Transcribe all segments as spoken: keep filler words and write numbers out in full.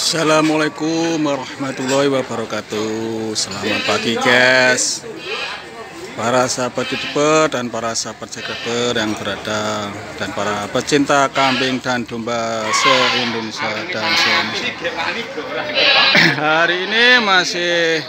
Assalamualaikum warahmatullahi wabarakatuh. Selamat pagi guys, para sahabat youtuber dan para sahabat sekreter yang berada, dan para pecinta kambing dan domba se-Indonesia dan se-Indonesia. Hari ini masih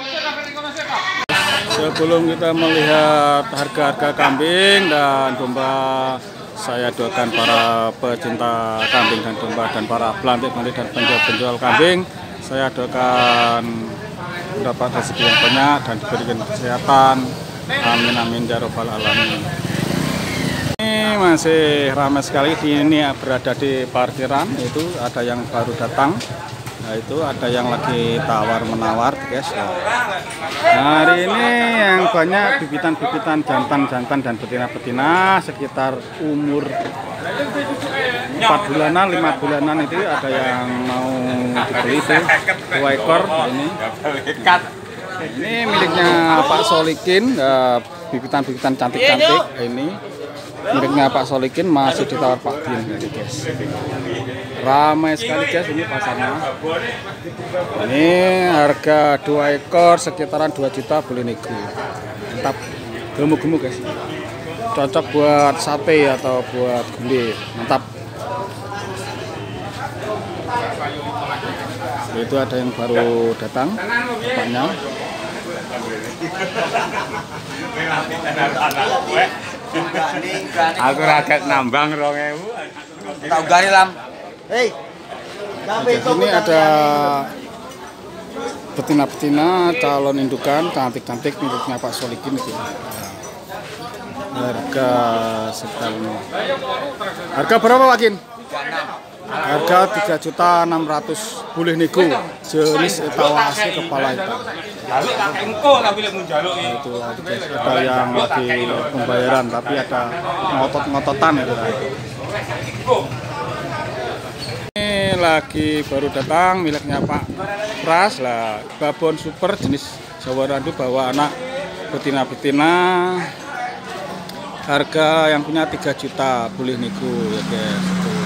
sebelum kita melihat harga-harga kambing dan domba, saya doakan para pecinta kambing dan domba dan para pelantik-pelantik dan penjual-penjual kambing, saya doakan mendapat rezeki yang banyak dan diberikan kesehatan. Amin amin ya robbal alamin. Ini masih ramai sekali di ini, berada di parkiran. Itu ada yang baru datang. Nah, itu ada yang lagi tawar menawar guys. Nah, hari ini yang banyak bibitan-bibitan jantan-jantan dan betina-betina sekitar umur empat bulanan, lima bulanan, itu ada yang mau dibeli itu dua ekor ini. Ini miliknya Pak Solikin, bibitan-bibitan cantik-cantik ini. Miliknya Pak Solikin, masih ditawar Pak Bin guys. Ramai sekali guys ini pasarnya. Ini harga dua ekor sekitaran dua juta boleh nego. Mantap, gemuk-gemuk guys. Cocok buat sate atau buat gulai. Mantap. Itu ada yang baru datang bapaknya. Aku rakyat nambang rong ewu. Tahu gani lam. Hei. Ini ada betina-betina calon indukan cantik-cantik miliknya Pak Solikin itu. Harga sekitarnya. Harga berapa Pak Kin? Harga tiga juta enam ratus boleh nego, jenis etawa asli kepala hitam. Itu ada yang lagi pembayaran tapi ada ngotot-ngototan itu. Ini lagi baru datang miliknya Pak Pras lah, babon super jenis Jawa Randu bawa anak betina-betina. Harga yang punya tiga juta boleh nego ya guys.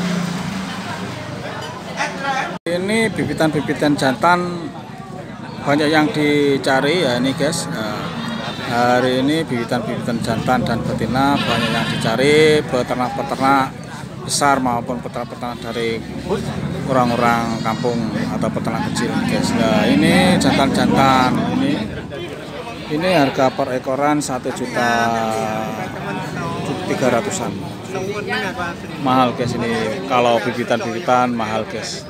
Ini bibitan-bibitan jantan banyak yang dicari ya ini guys. Nah, hari ini bibitan-bibitan jantan dan betina banyak yang dicari, peternak-peternak besar maupun peternak-peternak dari orang-orang kampung atau peternak kecil guys. Nah, ini jantan-jantan ini ini harga per ekoran satu juta tiga ratusan. Mahal guys ini, kalau bibitan-bibitan mahal guys.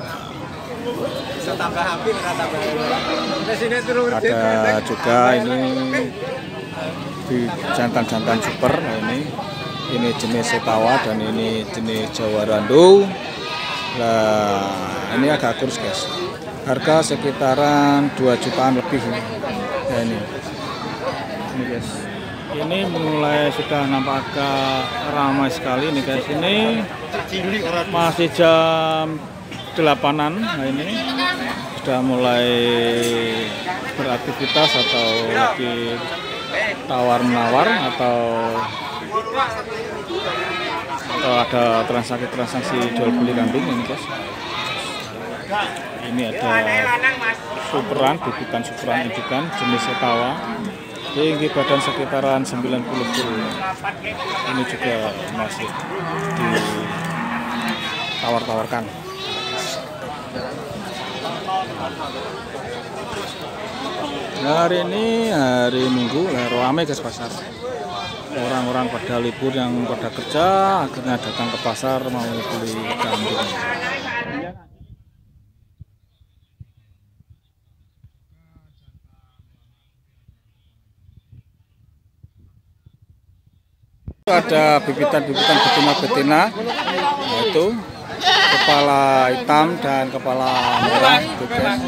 Ada juga ini di jantan-jantan super. Nah, ini ini jenis etawa dan ini jenis Jawa Randu. Nah, ini agak kurus guys. Harga sekitaran dua jutaan lebih ini. Ya, ini. Ini guys. Ini mulai sudah nampak agak ramai sekali nih guys. Ini masih jam delapanan. Nah, ini sudah mulai beraktivitas atau lagi tawar menawar atau atau ada transaksi-transaksi jual beli kambing ini guys. Ini ada superan, bibitan superan indukan jenis etawa, tinggi badan sekitaran sembilan puluh kilo. Ini juga masih ditawar-tawarkan. Hari ini hari Minggu, ramai guys pasar. Orang-orang pada libur yang pada kerja akhirnya datang ke pasar mau beli kambing. Ada bibitan-bibitan betina-betina, yaitu kepala hitam dan kepala merah itu guys.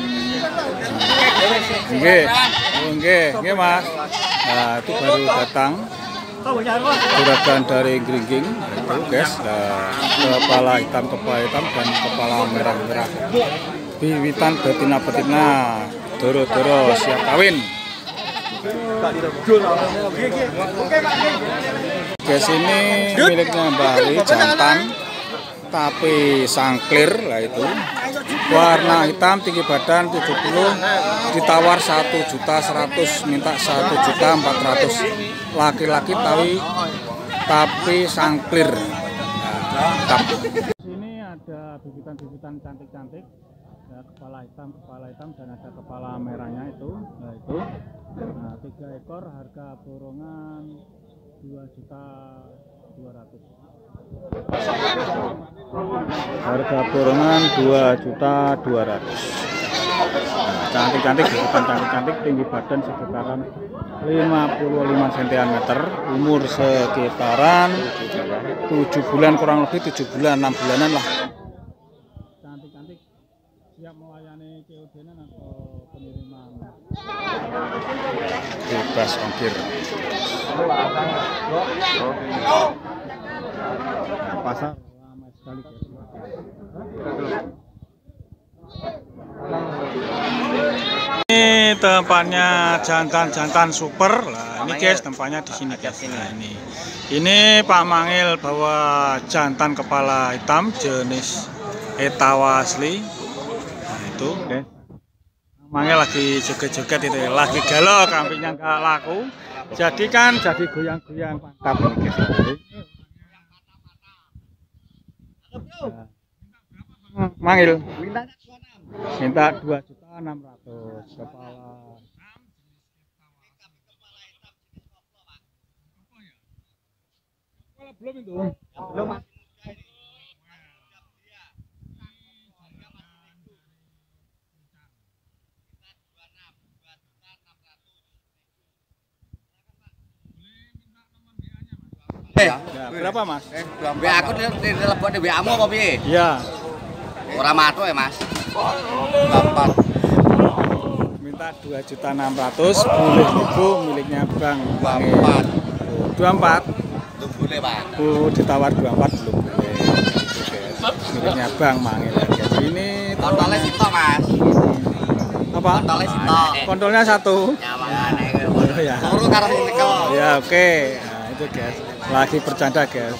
Oke, oke, oke mas. Nah, itu baru datang juragan dari Gringging itu guys. Nah, kepala hitam, kepala hitam dan kepala merah-merah. Bibitan betina-betina, doro-doro siap kawin. Guys, ini miliknya Mbak Ari, jantan. tapi sangklir lah itu. Warna hitam, tinggi badan tujuh puluh, ditawar satu juta seratus, minta satu juta empat ratus. Laki-laki tapi tapi sangklir. Nah, sini ada bibitan-bibitan cantik-cantik. Ya, kepala hitam, kepala hitam dan ada kepala merahnya itu. Nah, itu. Nah, tiga ekor harga borongan dua juta dua ratus. Harga borongan dua juta dua ratus. Cantik-cantik, bukan cantik-cantik, tinggi badan sekitaran lima puluh lima sentimeter, umur sekitaran tujuh bulan, kurang lebih tujuh bulan, enam bulanan lah. Cantik-cantik, siap melayani C O D-an atau pengiriman bebas ongkir. Pasar lama sekali guys. Ini tempatnya jantan-jantan super lah. Ini guys tempatnya di sini guys. Nah, ini ini Pak Mangil bawa jantan kepala hitam jenis Etawa asli. Nah itu guys. Mangil lagi joget-joget itu, lagi galau, kambingnya nggak laku. Jadi kan jadi goyang-goyang mantap ini guys. Mangil minta dua juta enam ratus kepala. Belum itu. Belum. Eh, ya, berapa Mas? Eh, W A aku telepon di W A-mu apa piye? Iya. Ora matuk ya, Mas. Bapak Minta dua juta enam ratus, boleh ibu miliknya Bang Mangil. dua puluh empat. Belum boleh, Pak. Bu ditawar dua puluh empat belum boleh. Miliknya Bang Mangil. Ini kontolnya sitok, Mas. Apa? Kontolnya sitok. Kontolnya satu. Ya, makane Oh, ya. loro karo sing tekel. Ya, oke. Nah, itu guys. Lagi bercanda guys.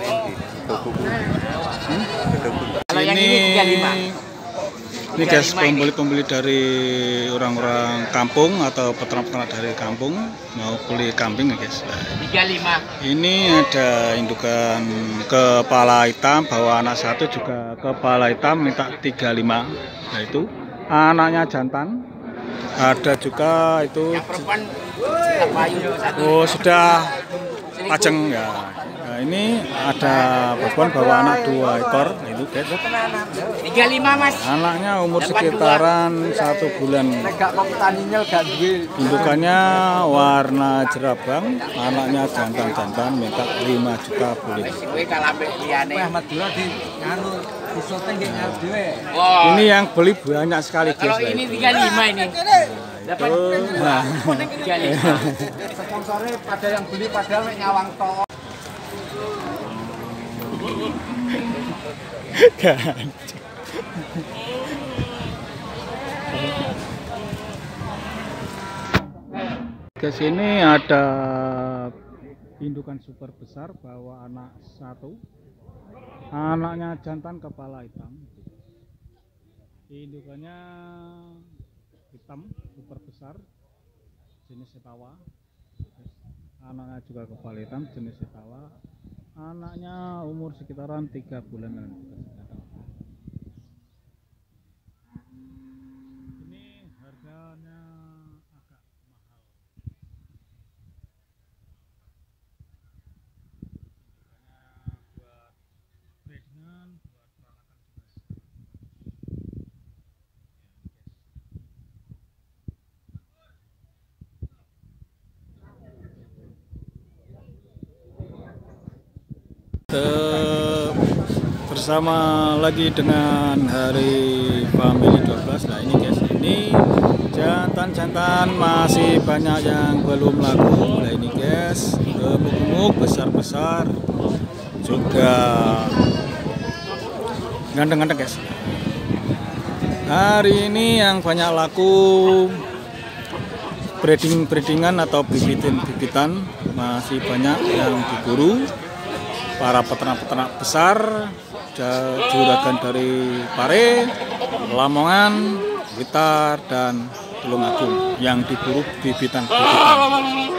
Kalau yang ini tiga puluh lima. Ini guys, pembeli-pembeli dari orang-orang kampung atau peternak-peternak dari kampung mau beli kambing ya guys. tiga puluh lima. Ini ada indukan kepala hitam, bawa anak satu juga kepala hitam, minta tiga puluh lima. Nah itu anaknya jantan. Ada juga itu. Yang perempuan sudah payu satu. Oh sudah pajeng ya. Nah, ini ada perempuan bawa anak dua ekor, nah, itu guys. tiga puluh lima, Mas. Anaknya umur sekitaran satu bulan. Indukannya warna jerabang, anaknya jantan-jantan, minta lima juta boleh. Ini yang beli banyak sekali guys. Kalau ini tiga puluh lima ini. Dapat nah. tiga puluh lima. Sponsornya pada yang beli padahal nyawang tok. Ke sini ada indukan super besar bawa anak satu, anaknya jantan kepala hitam, indukannya hitam super besar jenis Etawa, anaknya juga kepala hitam jenis Etawa. Anaknya umur sekitaran tiga bulanan. Ini harganya agak mahal. Harganya buat breedingan, buat peralatan juga. Bersama lagi dengan Hari Family dua belas. Nah ini guys, ini jantan-jantan masih banyak yang belum laku. Nah ini guys, gemuk-gemuk besar-besar juga ganteng-ganteng guys. Hari ini yang banyak laku breeding-breedingan atau bibitin-bibitan, masih banyak yang diburu para peternak-peternak besar juragan dari Pare, Lamongan, Blitar, dan Tulungagung yang diburu bibitan-bibitan.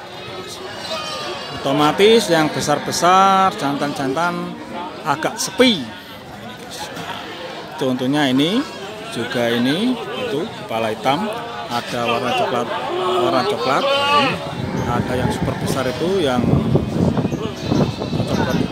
Otomatis yang besar-besar, jantan-jantan agak sepi. Contohnya ini, juga ini, itu kepala hitam, ada warna coklat, warna coklat. Nah, ini ada yang super besar itu yang coklat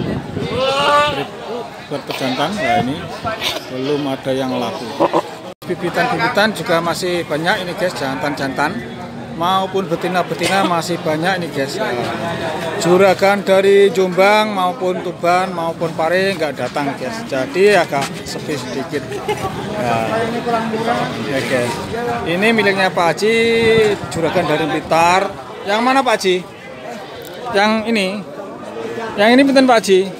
buat pejantan. Nah ini belum ada yang laku. Bibitan-bibitan juga masih banyak ini guys, jantan-jantan maupun betina-betina masih banyak ini guys. Juragan dari Jombang maupun Tuban maupun Pare nggak datang guys, jadi agak sepi sedikit. Nah, ya guys, ini miliknya Pak Haji, juragan dari Blitar. Yang mana Pak Haji? Yang ini, yang ini pinten Pak Haji?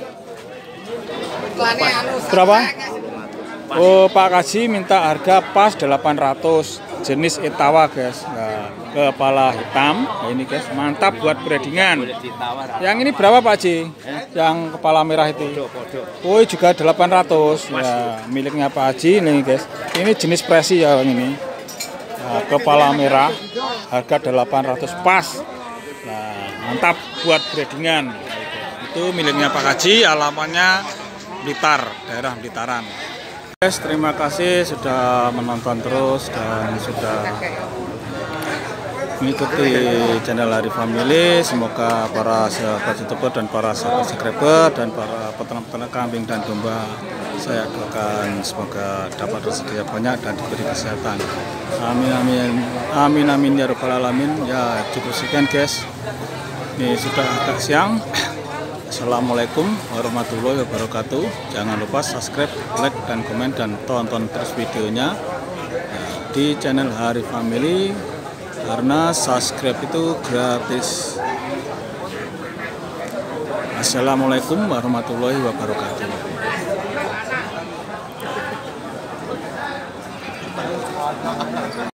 Berapa? Oh, Pak Haji minta harga pas delapan ratus, jenis Etawa guys. Nah, kepala hitam, nah ini guys, mantap buat breedingan. Yang ini berapa Pak Haji? Yang kepala merah itu? Oh, juga delapan ratus. Ya, miliknya Pak Haji ini guys. Ini jenis presi ya yang ini. Nah, kepala merah, harga delapan ratus pas. Nah, mantap buat breedingan. Itu miliknya Pak Haji, alamatnya Blitar, daerah Blitaran. Guys, terima kasih sudah menonton terus dan sudah mengikuti channel Hari Family. Semoga para sahabat YouTuber dan para sahabat subscriber dan para peternak-peternak kambing dan domba, saya doakan semoga dapat rezeki yang banyak dan diberi kesehatan. Amin amin amin amin ya rabbal alamin. Ya cukup sekian guys. Ini sudah agak siang. Assalamualaikum warahmatullahi wabarakatuh. Jangan lupa subscribe, like, dan komen, dan tonton terus videonya di channel Hari Family karena subscribe itu gratis. Assalamualaikum warahmatullahi wabarakatuh.